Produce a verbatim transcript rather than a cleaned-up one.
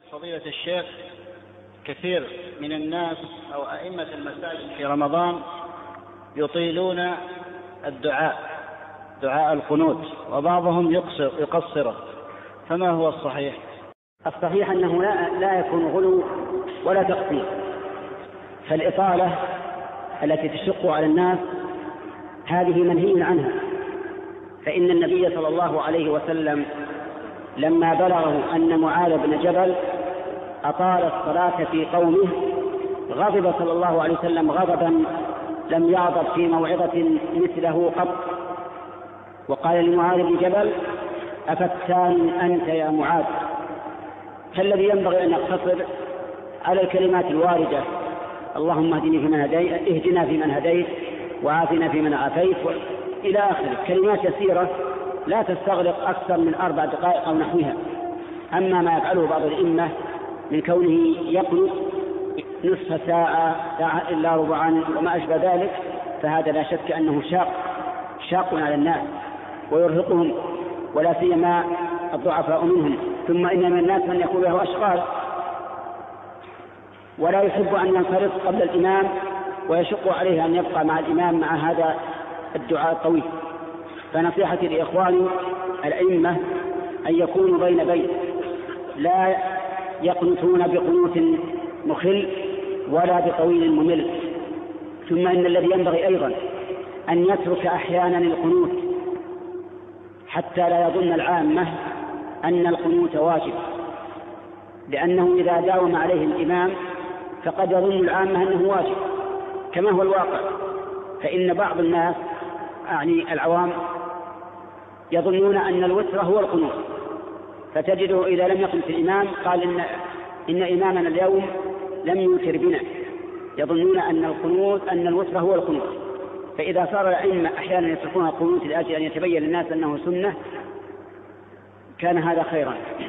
فضيلة الشيخ، كثير من الناس أو أئمة المساجد في رمضان يطيلون الدعاء دعاء القنوت وبعضهم يقصر يقصره، فما هو الصحيح؟ الصحيح أنه لا, لا يكون غلو ولا تقصير، فالإطالة التي تشق على الناس هذه منهي عنها، فإن النبي صلى الله عليه وسلم لما بلغه أن معاذ بن جبل أطال الصلاة في قومه غضب صلى الله عليه وسلم غضبا لم يغضب في موعظة مثله قط، وقال لمعاذ بن جبل: أفتان أنت يا معاذ؟ فالذي ينبغي أن نقتصر على الكلمات الواردة: اللهم اهدني فيمن هديت، اهدنا فيمن هديت، وعافنا فيمن عافيت، إلى آخره، كلمات يسيرة لا تستغرق أكثر من أربع دقائق أو نحوها. أما ما يفعله بعض الأئمة من كونه يقنط نصف ساعة ساعة إلا ربعا وما أشبه ذلك، فهذا لا شك أنه شاق شاق على الناس ويرهقهم، ولا سيما الضعفاء منهم. ثم إن من الناس من يكون له أشغال ولا يحب أن ينصرف قبل الإمام، ويشق عليه أن يبقى مع الإمام مع هذا الدعاء الطويل. فنصيحتي لإخواني الأئمة أن يكونوا بين بين، لا يقنطون بقنوت مخل ولا بطويل ممل. ثم إن الذي ينبغي أيضا أن يترك أحيانا القنوت حتى لا يظن العامة أن القنوت واجب، لأنه إذا داوم عليه الإمام فقد يظن العامة أنه واجب كما هو الواقع. فإن بعض الناس يعني العوام يظنون أن الوتر هو القنوت، فتجده إذا لم يقم في الإمام قال إن, إن إمامنا اليوم لم يوتر بنا، يظنون أن القنوت أن الوتر هو القنوت. فإذا صار الأئمة أحيانا يتركون القنوت لأجل أن يتبين للناس أنه سنة كان هذا خيرا.